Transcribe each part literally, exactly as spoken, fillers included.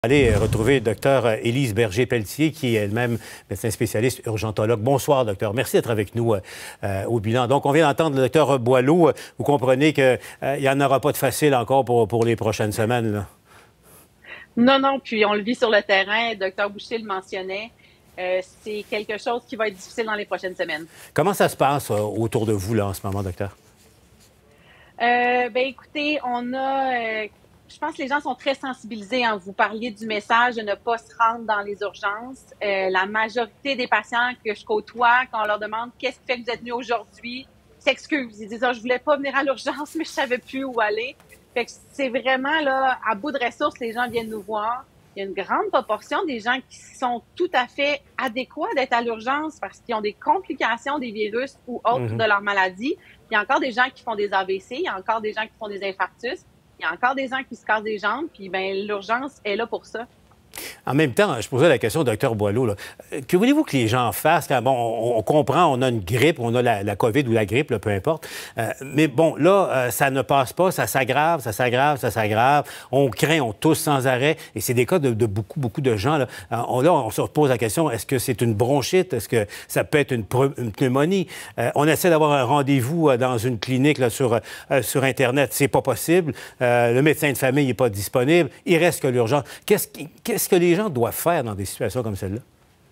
Allez retrouver le docteur Élise Berger-Pelletier, qui est elle-même médecin spécialiste urgentologue. Bonsoir, docteur. Merci d'être avec nous euh, au bilan. Donc, on vient d'entendre le docteur Boileau. Vous comprenez qu'il euh, n'y en aura pas de facile encore pour, pour les prochaines semaines, là. Non, non, puis on le vit sur le terrain. Docteur Boucher le mentionnait. Euh, c'est quelque chose qui va être difficile dans les prochaines semaines. Comment ça se passe euh, autour de vous, là, en ce moment, docteur? Euh, ben écoutez, on a... Euh, je pense que les gens sont très sensibilisés. Hein. Vous parliez du message de ne pas se rendre dans les urgences. Euh, la majorité des patients que je côtoie, quand on leur demande « Qu'est-ce qui fait que vous êtes venu aujourd'hui? » s'excusent. Ils disent oh, « Je voulais pas venir à l'urgence, mais je savais plus où aller. » Fait que c'est vraiment là, à bout de ressources, les gens viennent nous voir. Il y a une grande proportion des gens qui sont tout à fait adéquats d'être à l'urgence parce qu'ils ont des complications des virus ou autres Mm-hmm. de leur maladie. Il y a encore des gens qui font des A V C, il y a encore des gens qui font des infarctus. Il y a encore des gens qui se cassent des jambes, puis ben l'urgence est là pour ça. En même temps, je posais la question au docteur Boileau. Là. Que voulez-vous que les gens fassent quand, bon, on, on comprend, on a une grippe, on a la, la COVID ou la grippe, là, peu importe. Euh, mais bon, là, euh, ça ne passe pas, ça s'aggrave, ça s'aggrave, ça s'aggrave. On craint, on tousse sans arrêt. Et c'est des cas de, de beaucoup, beaucoup de gens. Là. On, là, on se pose la question, est-ce que c'est une bronchite? Est-ce que ça peut être une, une pneumonie? Euh, on essaie d'avoir un rendez-vous dans une clinique là, sur, euh, sur Internet. C'est pas possible. Euh, le médecin de famille n'est pas disponible. Il reste que l'urgence. Qu'est-ce, qu'est-ce que les gens doivent faire dans des situations comme celle-là?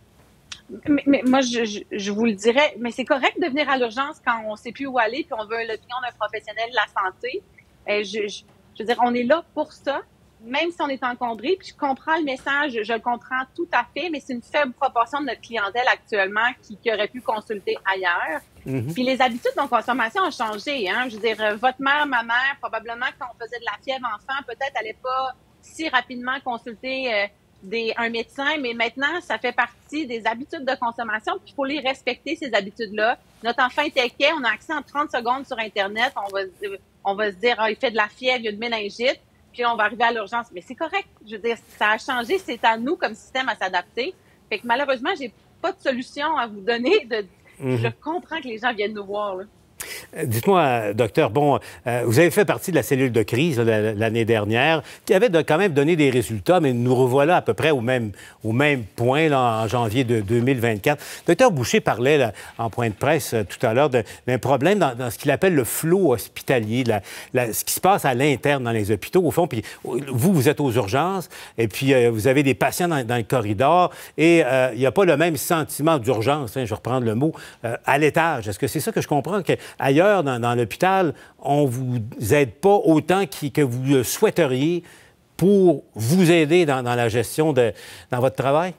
Mais, mais moi, je, je, je vous le dirais, mais c'est correct de venir à l'urgence quand on ne sait plus où aller puis on veut l'opinion d'un professionnel de la santé. Euh, je, je, je veux dire, on est là pour ça, même si on est encombré. Puis je comprends le message, je le comprends tout à fait, mais c'est une faible proportion de notre clientèle actuellement qui, qui aurait pu consulter ailleurs. Mm-hmm. Puis les habitudes de consommation ont changé. Hein? Je veux dire, votre mère, ma mère, probablement quand on faisait de la fièvre enfant, peut-être n'allait pas si rapidement consulter euh, Des, un médecin, mais maintenant, ça fait partie des habitudes de consommation, puis il faut les respecter, ces habitudes-là. Notre enfant est inquiet, on a accès en trente secondes sur Internet, on va, on va se dire, ah, il fait de la fièvre, il y a une méningite, puis on va arriver à l'urgence. Mais c'est correct, je veux dire, ça a changé, c'est à nous comme système à s'adapter. Fait que malheureusement, j'ai pas de solution à vous donner. De, mm-hmm. Je comprends que les gens viennent nous voir, là. Dites-moi, docteur, bon, euh, vous avez fait partie de la cellule de crise là, l'année dernière, qui avait de, quand même donné des résultats, mais nous revoilà à peu près au même, au même point là, en janvier de deux mille vingt-quatre. Docteur Boucher parlait là, en point de presse euh, tout à l'heure d'un problème dans, dans ce qu'il appelle le flot hospitalier, la, la, ce qui se passe à l'interne dans les hôpitaux, au fond. Puis vous, vous êtes aux urgences, et puis euh, vous avez des patients dans, dans le corridor, et euh, il n'y a pas le même sentiment d'urgence, hein, je vais reprendre le mot, euh, à l'étage. Est-ce que c'est ça que je comprends? Que ailleurs, dans, dans l'hôpital, on ne vous aide pas autant qu que vous le souhaiteriez pour vous aider dans, dans la gestion de dans votre travail?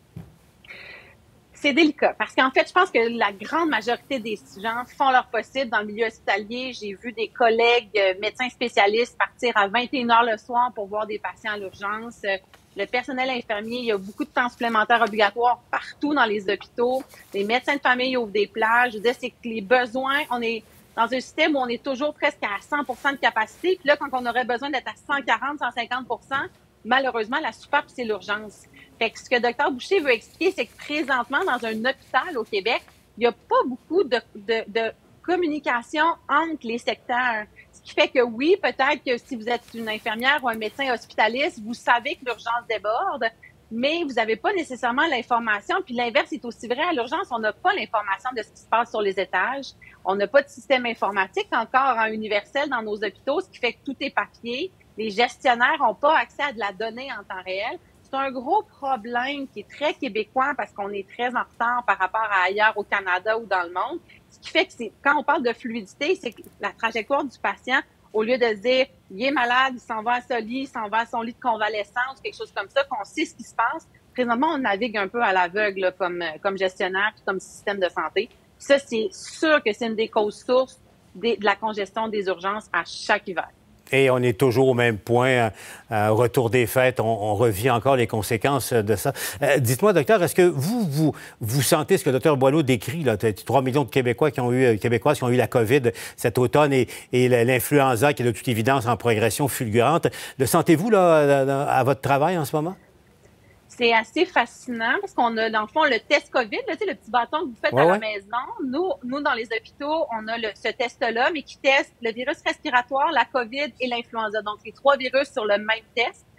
C'est délicat parce qu'en fait, je pense que la grande majorité des gens font leur possible dans le milieu hospitalier. J'ai vu des collègues euh, médecins spécialistes partir à vingt et une heures le soir pour voir des patients à l'urgence. Le personnel infirmier, il y a beaucoup de temps supplémentaire obligatoire partout dans les hôpitaux. Les médecins de famille ouvrent des plages. Je veux dire, c'est que les besoins, on est dans un système où on est toujours presque à cent pour cent de capacité. Puis là, quand on aurait besoin d'être à cent quarante, cent cinquante pour cent, malheureusement, la soupape, c'est l'urgence. Fait que ce que docteur Boucher veut expliquer, c'est que présentement, dans un hôpital au Québec, il n'y a pas beaucoup de, de, de communication entre les secteurs. Ce qui fait que oui, peut-être que si vous êtes une infirmière ou un médecin hospitaliste, vous savez que l'urgence déborde, mais vous n'avez pas nécessairement l'information. Puis l'inverse est aussi vrai. À l'urgence, on n'a pas l'information de ce qui se passe sur les étages. On n'a pas de système informatique encore en universel dans nos hôpitaux, ce qui fait que tout est papier. Les gestionnaires n'ont pas accès à de la donnée en temps réel. C'est un gros problème qui est très québécois parce qu'on est très en retard par rapport à ailleurs au Canada ou dans le monde. Ce qui fait que c'est, quand on parle de fluidité, c'est que la trajectoire du patient, au lieu de se dire, il est malade, il s'en va à son lit, il s'en va à son lit de convalescence, quelque chose comme ça, qu'on sait ce qui se passe. Présentement, on navigue un peu à l'aveugle comme, comme gestionnaire puis comme système de santé. Puis ça, c'est sûr que c'est une des causes sources de la congestion des urgences à chaque hiver. Et on est toujours au même point. Euh, au retour des fêtes, on, on revit encore les conséquences de ça. Euh, Dites-moi, docteur, est-ce que vous, vous, vous sentez ce que le docteur Boileau décrit, là, trois millions de Québécois qui ont eu, Québécoises qui ont eu la COVID cet automne et, et l'influenza qui est de toute évidence en progression fulgurante. Le sentez-vous là, à votre travail en ce moment? C'est assez fascinant parce qu'on a, dans le fond, le test COVID, là, tu sais, le petit bâton que vous faites ouais, à ouais. la maison. Nous, nous, dans les hôpitaux, on a le, ce test-là, mais qui teste le virus respiratoire, la COVID et l'influenza. Donc, les trois virus sur le même test.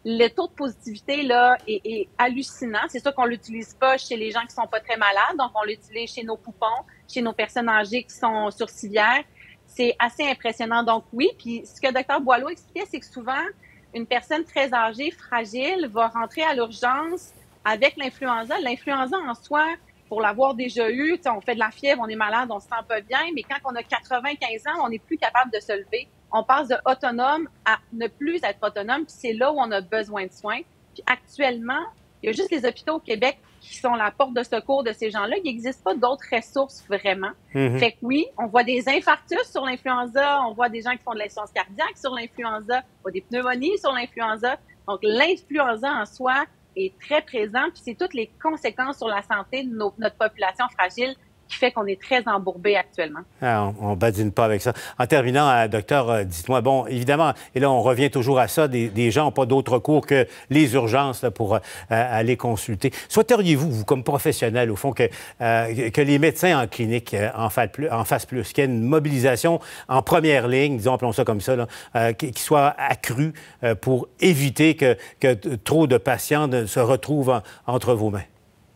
le taux de positivité là est, est hallucinant. C'est sûr qu'on l'utilise pas chez les gens qui sont pas très malades, donc on l'utilise chez nos poupons, chez nos personnes âgées qui sont sur civière. C'est assez impressionnant. Donc oui, puis ce que Dr Boileau expliquait, c'est que souvent, une personne très âgée, fragile, va rentrer à l'urgence avec l'influenza. L'influenza en soi, pour l'avoir déjà eu, on fait de la fièvre, on est malade, on se sent pas bien, mais quand on a quatre-vingt-quinze ans, on n'est plus capable de se lever. On passe de autonome à ne plus être autonome, puis c'est là où on a besoin de soins. Puis actuellement, il y a juste les hôpitaux au Québec qui sont la porte de secours de ces gens-là. Il n'existe pas d'autres ressources vraiment. Mm-hmm. Fait que oui, on voit des infarctus sur l'influenza, on voit des gens qui font de l'insuffisance cardiaque sur l'influenza, on voit des pneumonies sur l'influenza. Donc l'influenza en soi est très présent, puis c'est toutes les conséquences sur la santé de nos, notre population fragile qui fait qu'on est très embourbé actuellement. Ah, on ne badine pas avec ça. En terminant, euh, docteur, euh, dites-moi, bon, évidemment, et là, on revient toujours à ça, des, des gens n'ont pas d'autre recours que les urgences là, pour euh, aller consulter. Souhaiteriez-vous, vous, comme professionnel, au fond, que, euh, que les médecins en clinique euh, en, fassent plus, en fassent plus, qu'il y ait une mobilisation en première ligne, disons, appelons ça comme ça, là, euh, qui, qui soit accrue euh, pour éviter que, que trop de patients ne se retrouvent en, entre vos mains?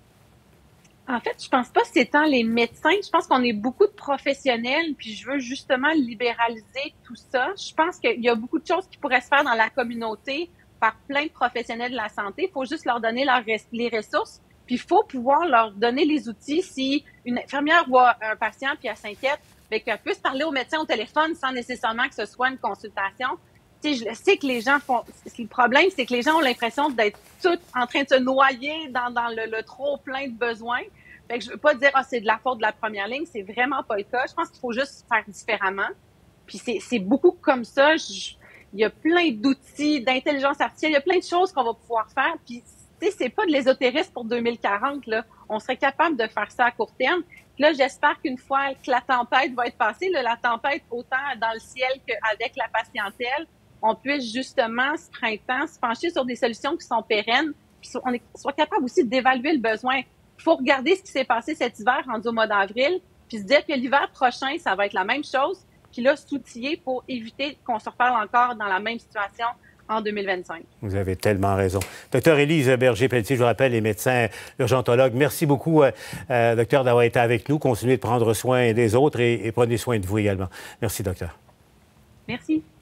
En fait, je pense pas que c'est tant les médecins. Je pense qu'on est beaucoup de professionnels, puis je veux justement libéraliser tout ça. Je pense qu'il y a beaucoup de choses qui pourraient se faire dans la communauté par plein de professionnels de la santé. Il faut juste leur donner leur, les ressources, puis il faut pouvoir leur donner les outils. Si une infirmière voit un patient puis elle s'inquiète, bien qu'elle puisse parler au médecin au téléphone sans nécessairement que ce soit une consultation. Tu sais, je sais que les gens font... Le problème, c'est que les gens ont l'impression d'être tous en train de se noyer dans, dans le, le trop plein de besoins. Fait que je veux pas dire, ah, c'est de la faute de la première ligne. C'est vraiment pas le cas. Je pense qu'il faut juste faire différemment. Puis c'est, c'est beaucoup comme ça. Je, il y a plein d'outils d'intelligence artificielle. Il y a plein de choses qu'on va pouvoir faire. Puis, tu sais, c'est pas de l'ésotérisme pour deux mille quarante, là. On serait capable de faire ça à court terme. Puis là, j'espère qu'une fois que la tempête va être passée, là, la tempête autant dans le ciel qu'avec la patientèle, on puisse justement, ce printemps, se pencher sur des solutions qui sont pérennes, puis on est, soit capable aussi d'évaluer le besoin. Il faut regarder ce qui s'est passé cet hiver, rendu au mois d'avril, puis se dire que l'hiver prochain, ça va être la même chose, puis là, s'outiller pour éviter qu'on se reparle encore dans la même situation en deux mille vingt-cinq. Vous avez tellement raison. Docteur Élise Berger-Pelletier, je vous rappelle, les médecins urgentologues, merci beaucoup, euh, euh, docteur, d'avoir été avec nous. Continuez de prendre soin des autres et, et prenez soin de vous également. Merci, docteur. Merci.